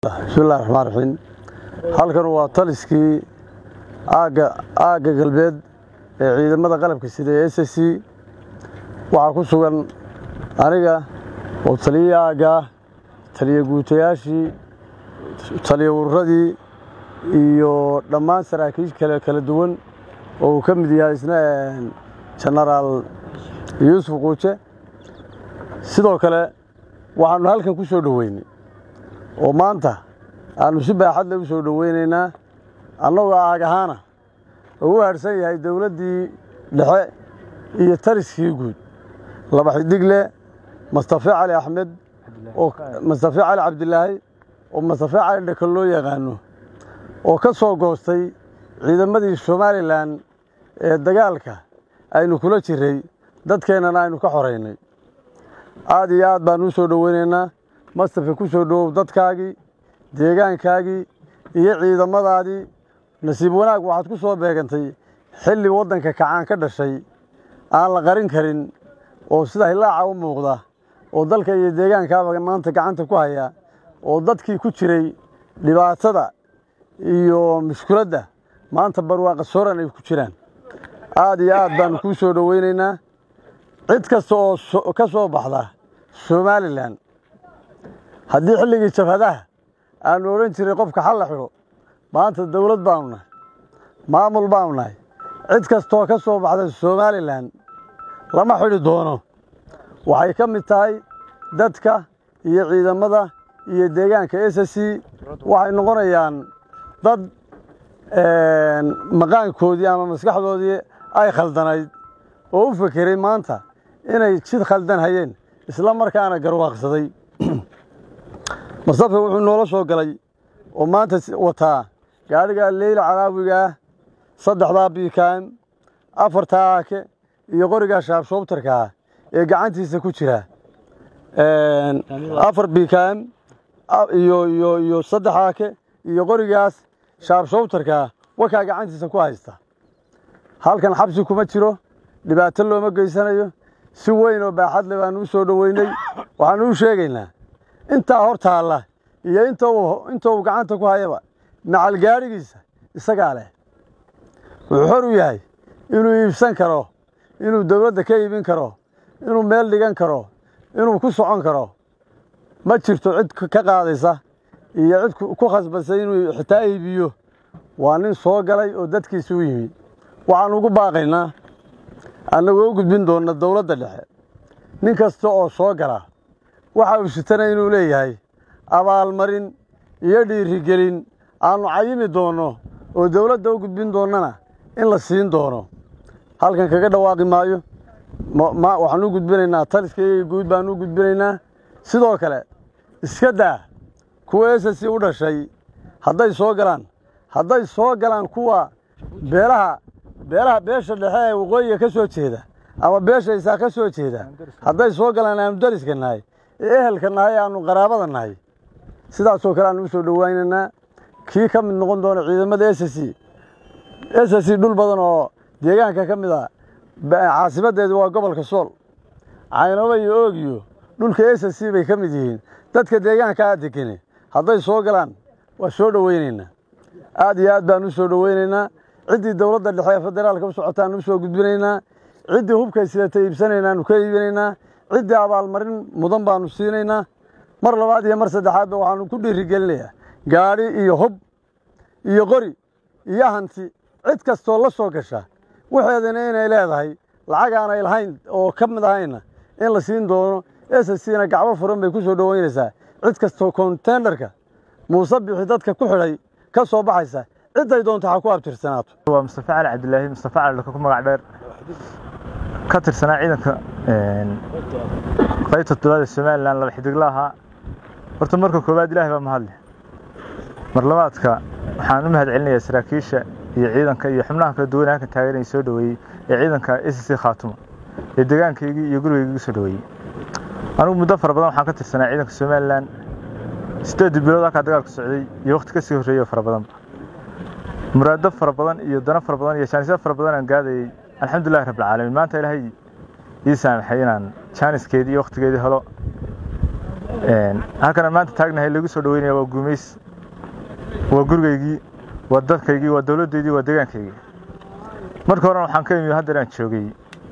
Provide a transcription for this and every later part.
بسم الله الرحمن الرحيم. halkan waa taliskii aaga galbeed ee ciidamada qalabka sida SSC waxa ku sugan aniga oo taliyaaga taliye guutayaashii taliye waradii iyo dhammaan saraakiisha kala duwan oo ka mid yahay isna General Yusuf Quuche sidoo kale waxaanu halkan ku soo dhaweynay oo maanta aanu si baaxad leh u soo dhaweynaynaa annagoo aagahaana oo harsan yahay dawladdii dhexe iyo taliskii guud laba xidigle Mustafa Ali Ahmed oo Mustafa Ali Abdullaahi oo Mustafa Ali dhakal loo yaqaano oo ka soo goostay ciidamadii Somaliland ee dagaalka aynu kula jiray dadkeenana aynu ka xoreynay aad iyo aad baan u soo dhaweynaynaa Mustafa ku soo dhaw dadkaagii deegaankaagii iyo ciidamadaadii nasiib wanaag waxaad ku soo beegantay xilli wadanka kacaan ka dhashay aan la qarin karin oo sida hilaaca u muuqda oo dalka iyo deegaankaaba maanta gacanta ku haya oo dadkii ku jiray dhibaatada iyo mushkiladda maanta barwaaqo sooran ay ku jiraan aad iyo aad baan ku soo dhaweynaynaa cid kasta oo ka soo baxda Somaliland haddii xilligii jabhadaha aan oran jiray qofka xal la xiro maanta dawlad baanna maamul baanna cid kasta oo ka soo baxda Somaliland lama xiri doono waxay ka mid tahay dadka iyo ciidamada iyo deegaanka SSC waxay noqonayaan dad maqaankoodii ama maskaxdoodii ay khaldanayd oo u fikiray maanta inay jid khaldan hayeen isla markaana garwaaqsaday Mustafa wuxuu noola soo galay oo maanta wataa gaariga Leyla Calaawiga saddexda BKM afarta aake iyo qoriga shaabshoobtarka ee gacantiisa ku jira afar BKM iyo saddex aake iyo qorigaas shaabshoobtarka waxa gacantiisa ku haysta halkan xabsi kuma jiro dhibaato looma geysanayo si weyn oo baaxad leh baan u soo dhaweynay waxaan u sheegaynaa inta hortaala iyo inta uu gacanta ku hayaba macal gaarigiisa isaga leh wuxuu xor u yahay inuu iibsan karo inuu dawladda ka iibin karo inuu meel dhigan karo inuu ku socon karo ma jirto cid ka qaadaysa iyo cid ku khasbasay inuu xitaa iibiyo waa nin soo galay oo dadkiisa u yimid waxaan ugu baaqaynaa annagoo u gudbin doona dawladda dhexe nin kasta oo soo gala waxa uu sitanay inuu leeyahay abaalmarin iyo dhiirigelin aanu cayimi doono oo dawladda u gudbin doonana in la siin doono halkan kaga dhawaaqi maayo waxaan u gudbinaynaa taliskii guud baan u gudbinaynaa sidoo kale iska daa kuwa SSC u dhashay hadday soo galaan kuwa beelaha beesha dhexe ee waqooyiga ka soo jeeda ama beesha isaa ka soo jeeda hadday soo galaan aanu dariska nahay ehelka nahay aanu qaraabada nahay sidaas oo kale aanu soo dhaweynaynaa kii ka mid noqon doona ciidamada SSC dhul badan oo deegaanka ka mid ah caasimadeedu waa gobolka Sool Caynaba iyo Oogiyo dhulka SSC bay ka mid yihiin dadka deegaanka aad degan hadday soo galaan waa soo dhaweynaynaa aad iyo aad baan u soo dhaweynaynaa cidii dawladda dhexe federaalka u socotaan u soo gudbinaynaa cidii hubka sidata iibsanaynaa ka iibinaynaa cidii abaalmarin mudan baanu siinaynaa mar labaad iyo mar saddexaad waxaanu ku dhiirigelinayaa gaari iyo hub iyo qori iyo hanti cid kasta oo la soo gasha waxeedana inay leedahay lacag aan ay lahayn oo ka mid ahayna in la siin doono SSC-na gacmo furan bay ku soo dhaweynaysaa cid kasta oo containerka muusabixi dadka ku xidhay ka soo baxaysa ciday doonto ha ku abtirsanaato waa Mustafa Ali Abdullaahi Mustafa Ali ku magac dheer ka tirsanaa ciidanka qaybta dowladda Somaliland laba xidiglaha horta marka koobaad Ilaahay baa mahad leh mar labaadka waxaan u mahad celinayaa saraakiisha iyo ciidanka iyo xubnaha kala duwan ee ka taageeray soo dhaweeyay ee ciidanka SSC Khaatumo ee deegaankayga iyo gurigayga soo dhaweeyay anigu muddo fara badan waxaan ka tirsanaa ciidanka Somaliland 8 bilood ka dagaalka socday iyo waqti ka sii horeeyay fara badan muraado fara badan iyo dana fara badan iyo chaanisyo fara badan aan gaaday alxamdulillaah rabbil caalamiin maanta Ilaahay ii saamaxay inaan chaaniskeedii iyo waqtigeedii helo halkan maanta taagnahay lagu soo dhaweynaya waa guumeys waa gurigaygii waa dadkaygii waa dawladdeedii waa deegaankaygii marka hore waxaan ka imi hadda aan joogay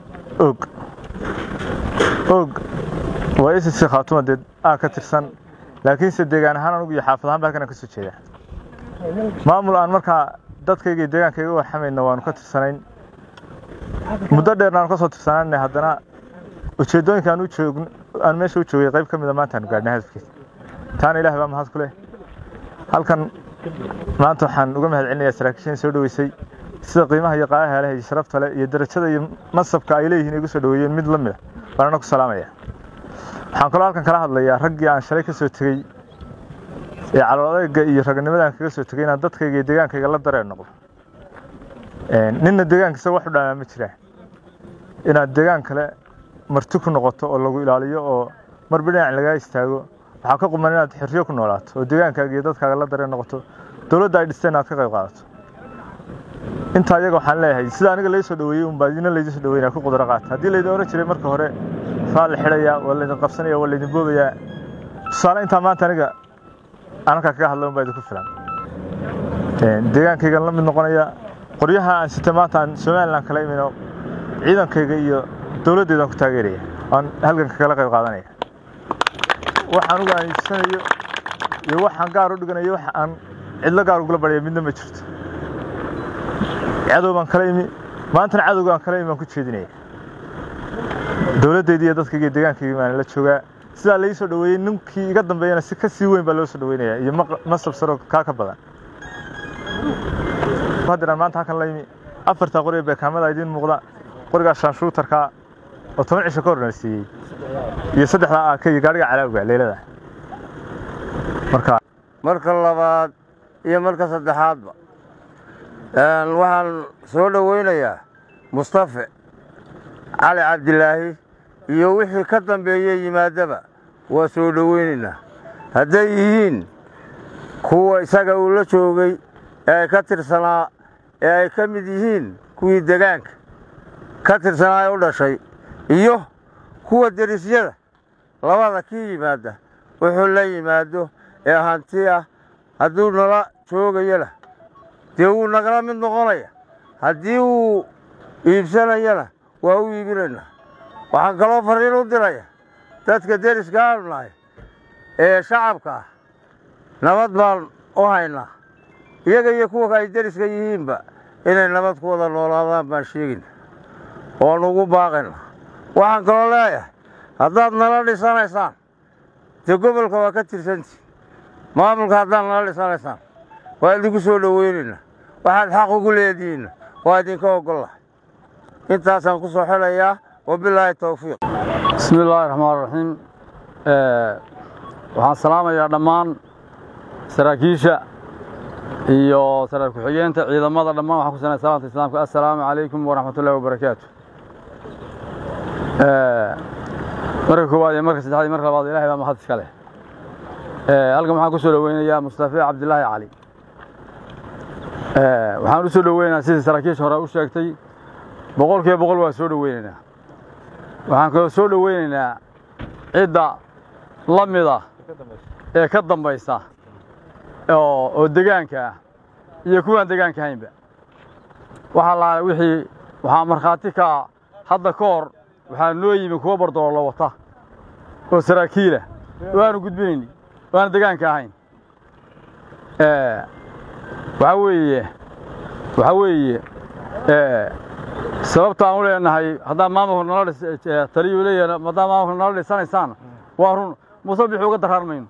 og waa isii khaatuma dad ka tirsan laakiin se deegaan ahaan anigu iyo xaafad ahaan halkan ka soo jeeda maamul aan markaa dadkayga deegaankayga u xamayna waanu ka tirsanayn muddo dheerna aan ka soo tirsanaanay haddana ujeedooyinka aan meesha u joogay qayb ka mid ah maanta aan gaadhnay hadafkiisa taana ilaahay baa mahad ku leh halkan maanta waxaan uga mahadcelinayaa saraakiisha soo dhaweysay sida qiimaha iyo qaayaha leh iyo sharafta leh iyo darajada iyo masabka ay leeyihiin igu soo dhaweeyeen mid la mid ah baan ku salaamayaa waxaan kaloo halkan kala hadlayaa raggii aan shalay ka soo tagay ee caloodayga iyo raganimadan kaga soo tagay inaan dadkayga iyo deegaankayga la dareen noqdo ninna deegaankiisa wax u dhaamaa ma jiraan inaad deegaan kale marti ku noqoto oo lagu ilaaliyo oo marba dhinac laga istaago waxaa ka quman inaad xirriyo ku noolaato oo deegaankaaga iyo dadkaaga la dareen noqoto dawladda ay dhisteen aad ka qayb qaadato inta iyaga waxaan leeyahay sida aniga la soo dhaweeyay unbaa idin la soo dhaweynaa ku qudra qaata haddii la idin oran jiray marka hore faal xidhaya wala idin qabsanaya wala idin boobaya tusaale inta maanta aniga aan kaga hadlo unbaa idinku filan deegaankayga la mid noqonaya qoryaha aan sita maanta aan Soomaaliland kala imino ciidankayga iyo dawladdeeda ku taageeraya aan halkan kala qayb qaadanaya waxaan ugu aaminsanayo iyo waxaan gaar u dhiganayo wax aan cidla gaar ugu bariyo midna ma jirto cadowgan kala imi maanta cadowgan kala imi aan ku jeedinaya dawladdeeda iyo dadkayga deegaankayga aan la joogaa sida la soo dhaweeyay ninkii iga dambeeyana si ka sii weyn baa loo soo dhaweynaya iyo masab saro ka badan haddana maanta halkan la imi afarta qori ee kaamada idin muuqda qoriga shanshuutarka oo 10 cisho ka hornaysiyay iyo saddexda AK iyo gaariga calaawga leelada marka labaad iyo marka saddexaadba waxaan soo dhaweynayaa Mustafa Ali Cabdilaahi iyo wixii ka dambeeyay yimaadaba waa soo dhaweynayna hadday yihiin kuwa isaga uu la joogay ee ka tirsanaa ee ay ka mid yihiin kuwii deegaanka ka tirsanaa u dhashay iyo kuwa derisyada labada ka yimaada wuxuu la yimaado ee hanti ah hadduu nala joogayana dee uu nagala mid noqonaya haddii uu iibsanayana waa u iibinayna waxaan kaloo fariin u diraya dadka deriska aanu nahay ee shacabka ah nabad baan u haynaa iyaga iyo kuwa ay deriska yihiinba inay nabad ku wada noolaadaan baan sheegayna oo nugu baaqayna waxaan kaloo leeyahay haddaad nala dhisanaysaan dee gobolka waa ka tirsantii maamulka haddaad nala dhisanaysaan waa idinku soo dhaweynayna waxaad xaq ugu leedihiinna waa idinka ogollahay intaasaan ku soo xelayaa wabilaahi tawfiiq bismi illaahi raxmaan raxiim waxaan salaamayaa dhammaan saraakiisha iyo saraakiil ku-xigeenka ciidamada dhammaan waxaan ku sanay salaanta islaamka assalaamu calaykum waraxmatullaahi wabarakaatu marka koowaad iyo marka saddexaad iyo marka labaad ilaahay baa mahad iska leh halkan waxaan ku soo dhaweynayaa Mustafa Cabdilaahi Cali waxaan u soo dhaweynayaa sidii saraakiisha hore u sheegtay boqolkiiba waa soo dhaweynaynaa waxaan kaloo soo dhaweynaynaa cidda la mid ah ee ka dambaysa oo deegaanka ah iyo kuwaan deegaanka haynba waxaa markhaati ka hadda ka hor waxaa noo yimi kuwa bardoolo wata oo saraakiila waanu gudbinayni waana deegaanka ahayn waxa weeye sababta aan u leenahay haddaan maamulka nala taliyo leeyahay haddaan maamulka nala dhisanaysaan waa run musabixi uga daraarmayno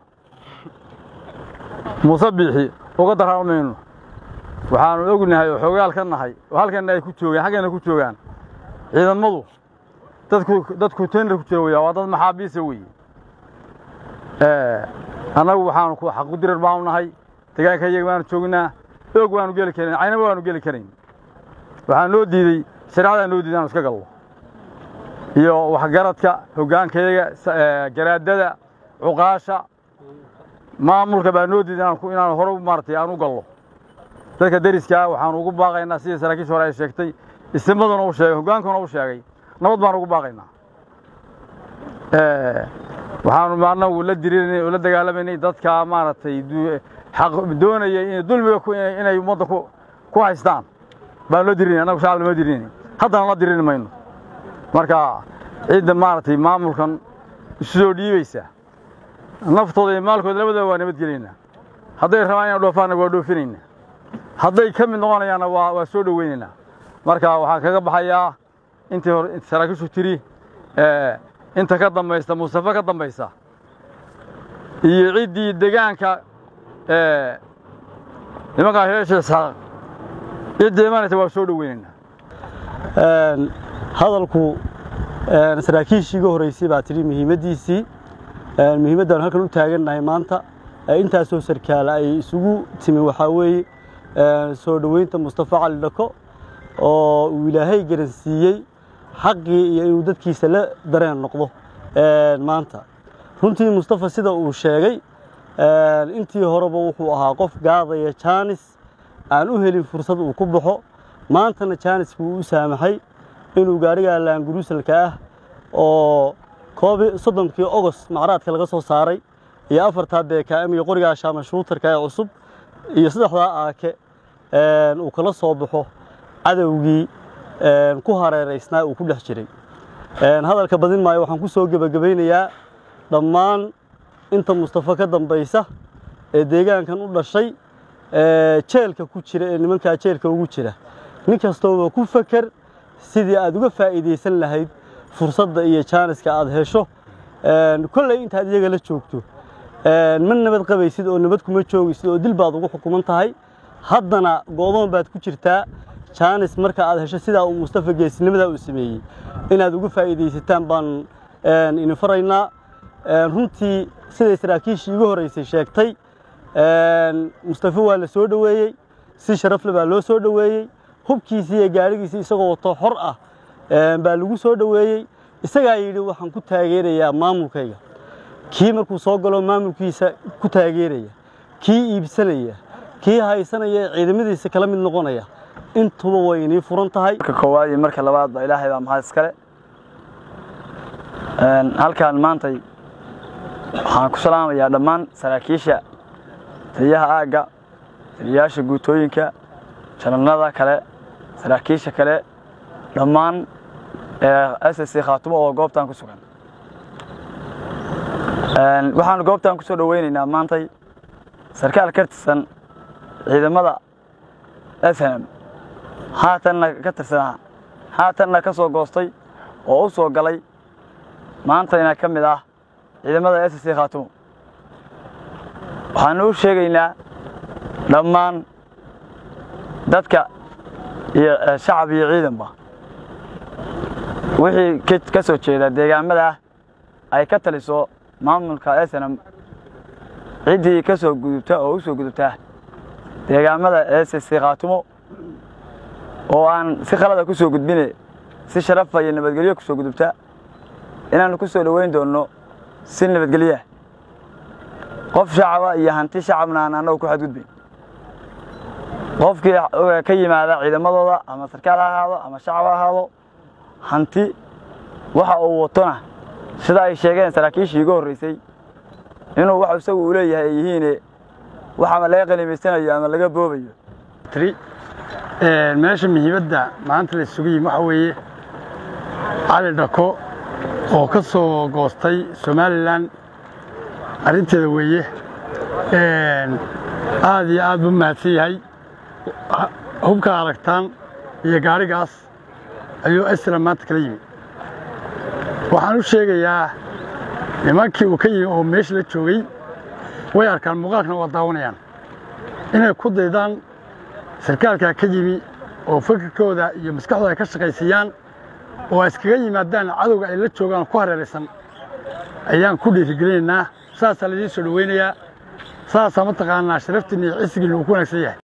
waxaanu ognahay oo xoogaal ka nahay oo halkan ay ku joogaan xaggana ku joogaan ciidamadu dadku tender ku joogaa waa dad maxaabiisa weeye annagu waxaanu ku xaq u dirar baanu nahay deegaanka iyaga waanu joognaa og waanu geli karin aynaba waanu geli karin waxaan noo diiday shariicada noo diiday aan iska galno iyo waxgaradka hoggaankayaga garaadada cuqaasha maamulka baa noo diiday inaan hore aan u galno dadka deriska waxaan ugu baaqaynaa sidii saraakiisha hore ay sheegtay ismaduna u sheegay hoggaankuna u sheegay nabad baan ugu baaqaynaa waxaanu maarna uu la dirinay oo la dagaalamayay dadka maartay xaq doonaya in dulmiga inay umada ku haystaan baa loo dirinay anagu shacab lama dirinay haddana la dirin mayno marka ciidan maartay maamulkan soo dhiibaysa naftooda iyo maalkooda labadaba waa nabad gelina hadday rabaan inay dhoofaan waa dhoofinayna hadday ka mid noqonayaan waa soo dhaweynayna marka waxaan kaga baxayaa intii hore saraakiishu tiri inta ka dambaysta Mustafa ka dambaysa iyo ciidii deegaanka nimanka heesha ciidii maanta waa soo dhaweynayna hadalku saraakiishii ugu horeysay baa tiri muhiimadiisii muhiimadan halkan u taagannahay maanta intaas oo sarkaal ay isugu timi waxa weeye soo dhaweynta Mustafa Cali Dhako oo uu Ilaahay garansiiyay xaqii iyo inuu dadkiisa la dareen noqdo maanta runtii Mustafa sida uu sheegay intii horeba wuxuu ahaa qof gaadaya chance aan u helin fursad uu ku baxo maantana chance uu saamaxay inuu gaariga laanguruusalka ah oo 30 August macraadka laga soo saaray iyo 4 BKM iyo qoriga shaama shootarka ee cusub iyo 3 AK uu kala soo baxo cadawgii ku hareereysnaa uu ku dhex jiray hadalka badin maayo waxaan ku soo gabagabeynayaa dhammaan inta Mustafa ka dambaysa ee deegaankan u dhashay jeelka ku jira ee nimanka jeelka ugu jira nin kastoo ku fakar sidii aad uga faa'iideysan lahayd fursadda iyo chance-ka aad hesho kullay inta aad iyaga la joogto man nabad qabaysid oo nabad kuma joogaysid oo dil baad ugu xukuman tahay haddana goodoon baad ku jirtaa chance marka aad hesho sida uu Mustafa geesinimada uu sameeyay inaad uga faa'iideysataan baan in faraynaa runtii sida saraakiishii ugu horeysay sheegtay Mustafa waa la soo dhaweeyay si sharaf leh baa loo soo dhaweeyay hubkiisii iyo gaarigiisii isagoo wato xor ah baa lagu soo dhaweeyay isaga yiri waxaan ku taageerayaa maamulkayga kii markuu soo galo maamulkiisa ku taageeraya kii iibsanaya kii haysanaya ciidamadiisa kala mid noqonaya intuba way inii furan tahay marka koowaad iyo marka labaad ba Ilaahay baa mahad iskale halkaan maanta waxaan ku salaamayaa dhammaan saraakiisha taliyaha aaga taliyaasha guutooyinka janalada kale saraakiisha kale dhammaan SSC Khaatumo oo goobtan ku sugan waxaan goobtan ku soo dhaweynaynaa maanta sarkaal ka tirsan ciidamada SNM haatanna ka soo goostay oo u soo galay maanta ina ka mid ah ciidamada SSC Khaatumo waxaan u sheegaynaa dhammaan dadka iyo shacab iyo ciidanba wixii ka soo jeeda deegaamada ay ka taliso maamulka SNM cidii ka soo gudubta oo u soo gudubta deegaamada SSC Khaatumo oo aan si khalad ah ku soo gudbinay si sharaf iyo nabadgelyo ku soo gudubta inaan ku soo dhaweyn doono si nabadgelyo qof shacab iyo hanti shacabna aan ku xadgudbin qofkii ka yimaada ciidamadooda ama sarkaal ahaado ama shacab ahaado hanti waxa uu watona sida ay sheegeen saraakiishii ugu horeysay inuu wax isagu u leeyahay yihiin waxa laga qaniimeysanayo ama laga boobayo meesha muhiimadda maanta la isugu yimid waxa weeye Cali Dhako oo ka soo goostay Somaliland arinteeda weeye aad iyo aad u mahadsan yahay hubka aragtaan iyo gaarigaas ayuu isla maanta kala yimid waxaan u sheegayaa nimankii uu ka yimid oo meesha la joogay way arkaan muuqaalkana waa daawanayaan inay ku daydaan sarkaalka ka yimid oo fikirkooda iyo maskaxdooda ka shaqaysiiyaan oo iskaga yimaadaan cadowga ay la joogaan ku hareeraysan ayaan ku dhiirigelinaynaa saas la idin soo dhaweynayaa saas ma taqaanaa sharaftiin iyo ciisigiina uu ku wanaagsan yahay